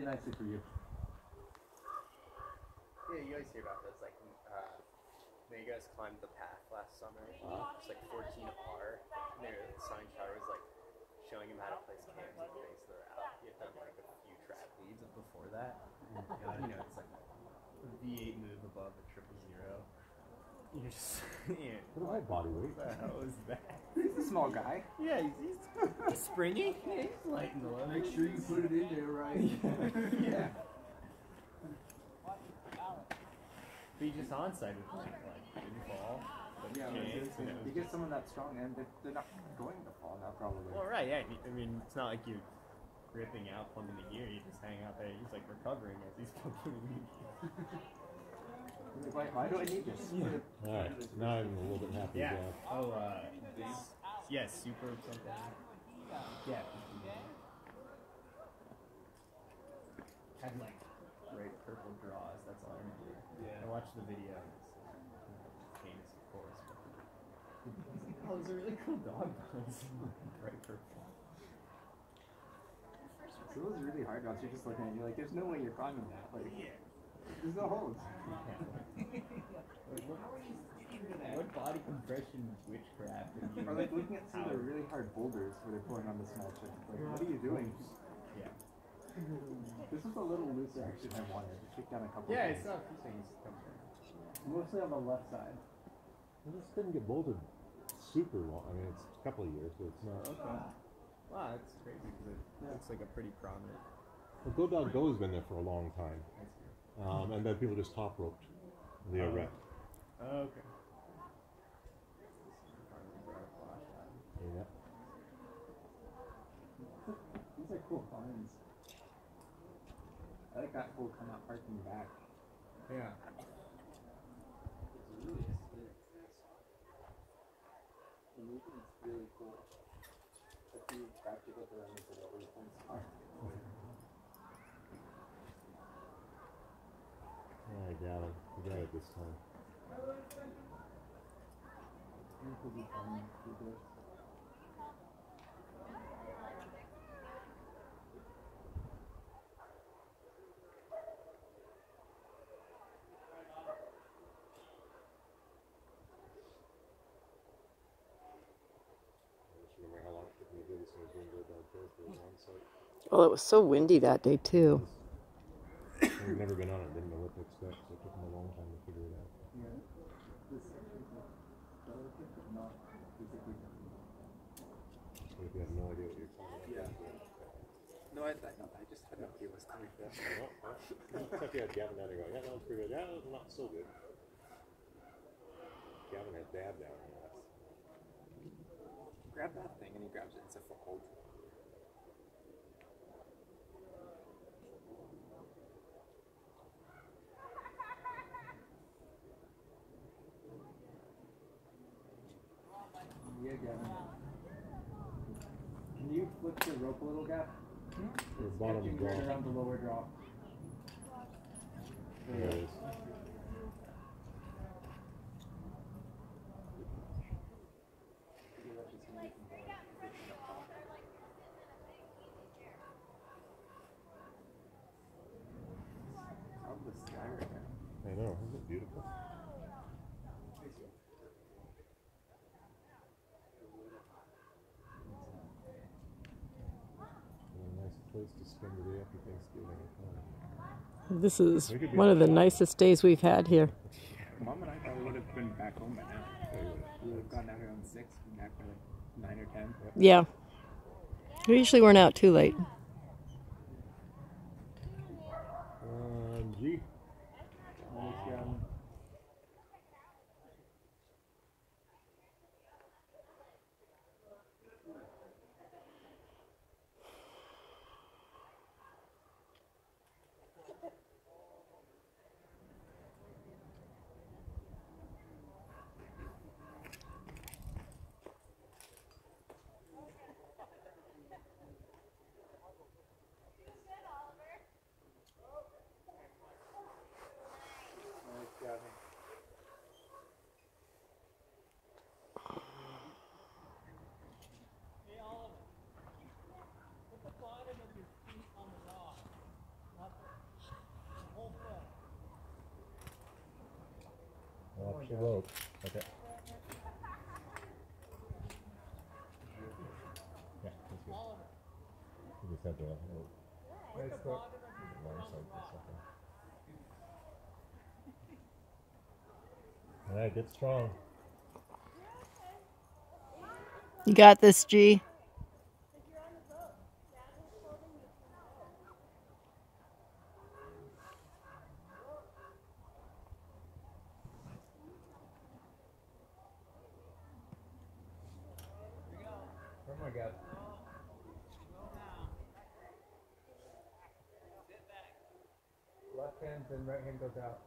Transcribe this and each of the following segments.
nicely for you. Yeah, you guys hear about this? Like, you guys climbed the path last summer. It's like 14R. And the sign chart was like showing him how to place cams in the base of the route. He had done like a few trap leads before that. You know, it's like a V8 move above a 000. You're just, yeah. What about body weight? What the hell is that? He's a small guy. Yeah, he's springy. Yeah, he's light in the low. Make sure you put it in there right. Yeah. But you just onside with like didn't fall. Yeah, you get someone that strong and they're not going to fall now probably. Well, right, yeah. I mean, it's not like you're ripping out, plumbing the gear. You just hang out there. He's like recovering as he's plumbing the gear. Why do I need this? Yeah. Alright, now I'm a little bit happy Yeah. with that. Oh, yeah, super something. Yeah. Had like bright purple draws. That's all I remember. Yeah. I watched the video. It's famous, of course. Oh, it was a really cool dog. Bright purple. So those really hard draws. You're just looking at it. You're like, there's no way you're climbing that. Like, there's no holds. What body compression witchcraft are you? Or like looking at some of the really hard boulders where they're pulling on the small chips. Like, what are you doing? Yeah. This was a little looser actually than I wanted. It kicked down a couple. Yeah, it's not a few things come from. Mostly on the left side. I just didn't get bolted super long. I mean, it's a couple of years, but it's not. Okay. Wow, that's crazy because it looks like a pretty prominent. Well, Go Dog Go has been there for a long time. And then people just top roped the erect. Oh, okay. Yeah. These are cool finds. I like that whole come out parking back. Yeah. It's really sick. The movement's really cool. A few practical parameters of what points are. Yeah, I got it. I got it this time. People be fun to do this. Remember how long it took me to do this when I was doing Go Dog Go for one site. Well, it was so windy that day, too. I've never been on it, didn't know what to expect, so it took me a long time to figure it out. Yeah. This is not physically. What if you have no idea what you're talking about? Yeah. No, I just had no idea what's coming from. Except you had Gavin down there going, yeah, that was pretty good. Yeah, that was not so good. Gavin had Dad down there. Grab that thing and he grabs it. It's a foothold. Yeah, Gavin. Can you flip the rope a little, Gav? The bottom You draw. turn around the lower draw. There it is. I know, isn't it beautiful? A nice place to spend the day after Thanksgiving. This is one of the nicest days we've had here. Mom and I probably would have been back home by now. We would have gotten out here on 6, back by like 9 or 10. Yeah. We usually weren't out too late. G. touch the rope. Okay. Yeah, that's good. You just have to Nice foot. long side for a second. All right, get strong. You got this, G. Oh my God. Left hand, then right hand goes out.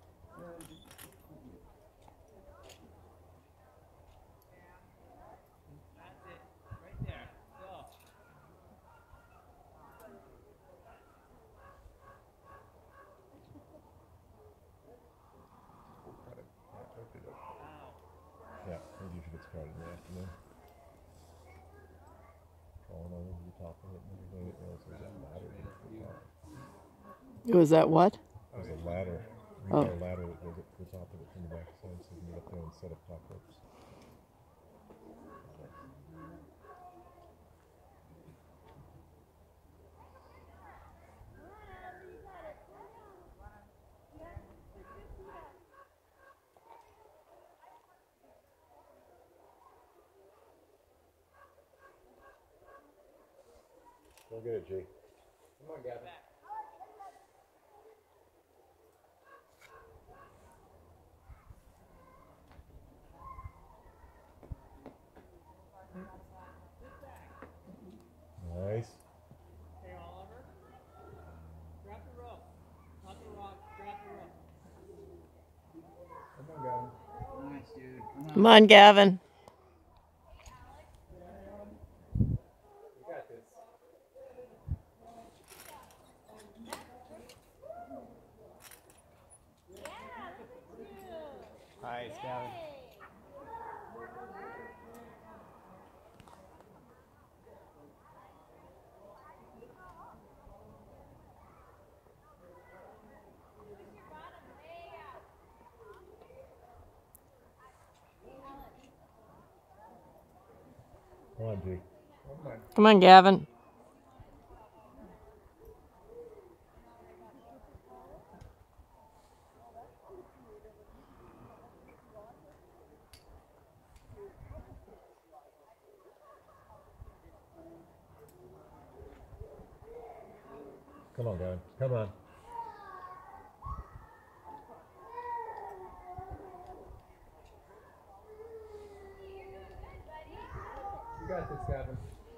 Yeah, maybe you should get started in the afternoon. Falling over the top of it and everything. It was a ladder to the top. Was that what? There's a ladder. We Oh. got a ladder that goes up to the top of it from the back side, so you can get up there and set up top ropes. Go get it, G. Come on, Gavin. Nice. Hey, Oliver. Grab the rope. Not the rock. Grab the rope. Come on, Gavin. Nice, dude. Come on, Gavin. You got this. Nice, Gavin. Come on, G. Come on. Come on, Gavin. Come on, Gavin. Come on. You got this, Gavin.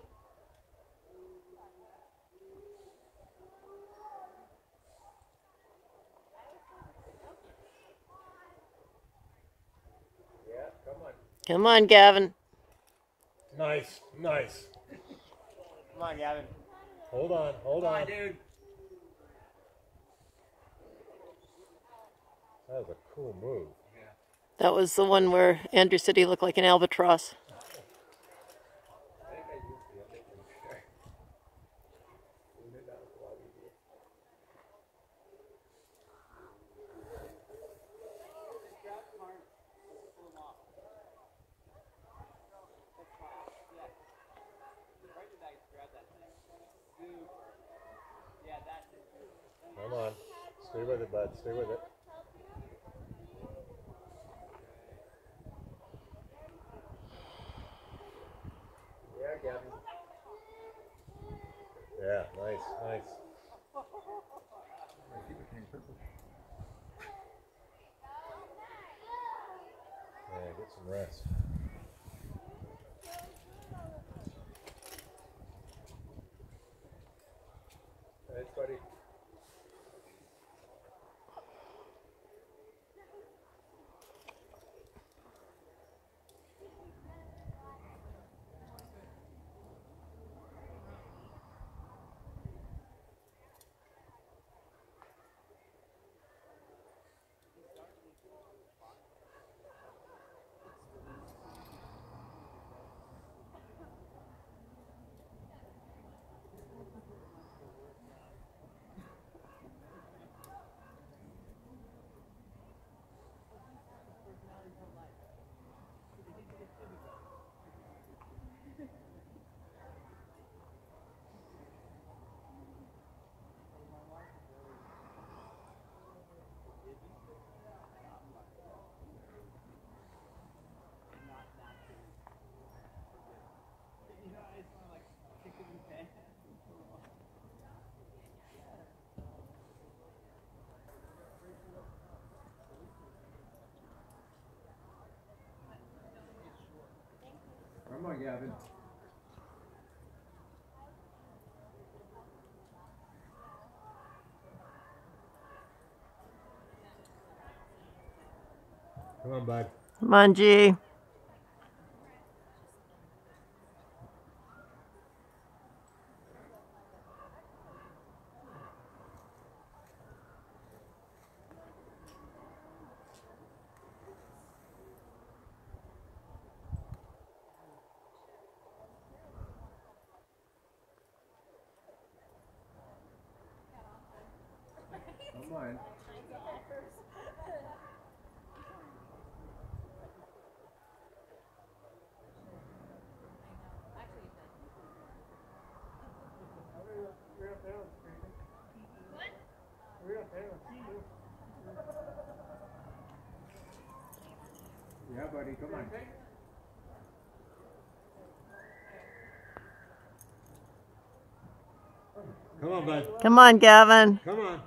Yeah, come on. Come on, Gavin. Nice, nice. Come on, Gavin. Hold on, hold on. Dude. That was a cool move. That was the one where Andrew said he looked like an albatross. I think I used the other one. Sure. We knew that was a lot easier. Grab the arm. Pull them off. That's fine. Yeah. Right to that. Grab that thing. Super. Yeah, that's it. Come on. Stay with it, bud. Stay with it. Yeah, Gavin. Yeah, nice, nice. Yeah, get some rest. Nice, buddy. on, Gavin. Come on, bud. Come on, G. Come on. Yeah, buddy, come on. Come on, bud. Come on, Gavin. Come on.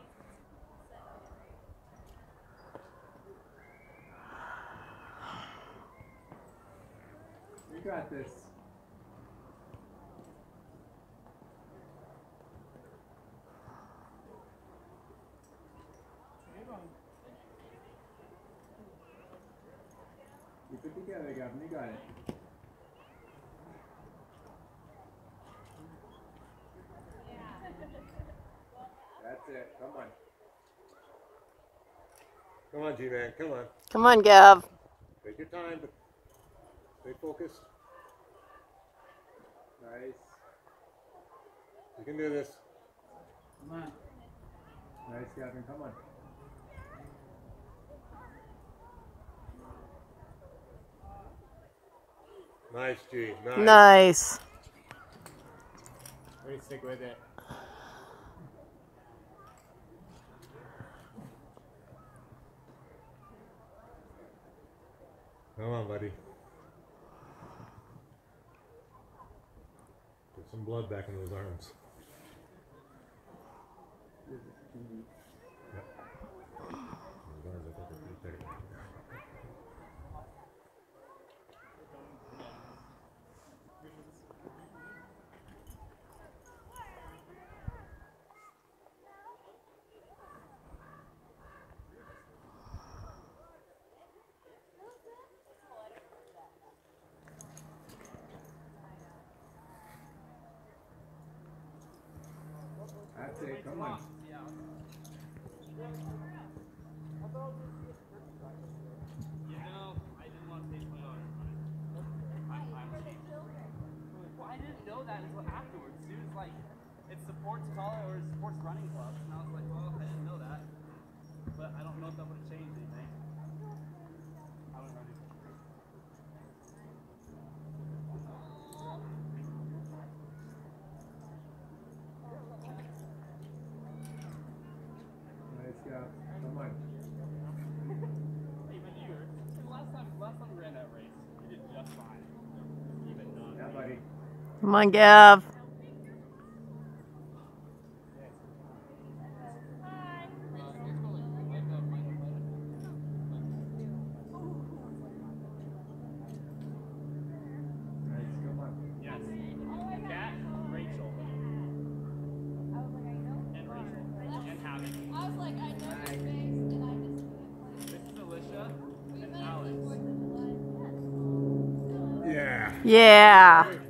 You got this. Keep it together, Gavin. You got it. That's it. Come on. Come on, G-Man. Come on. Come on, Gav. Take your time, but stay focused. Nice. You can do this. Come on. Nice, Gavin. Come on. Nice, G. Nice. Nice. Way to stick with it. Come on, buddy. Get some blood back in those arms. Yep. Those arms, I think, are pretty tight. That's it. Come on. You know, I didn't want to pay $20 on it. I'm cheap. Well, I didn't know that until afterwards. Dude, it's like, it supports collar or it supports running clubs. And I was like, well, I didn't know that. But I don't know if that would have changed anything. I would run it. Nice, Gav. Come on. Even you. Last time we ran that race, you did just fine. Even not. Yeah, buddy. Come on, Gav. Nice. Come on. Yes. Kat, Rachel. And Rachel. And Havoc. I was like, I know your face, and I just This is Alicia we and met Alex. on the 4th of July. Yeah. Yeah.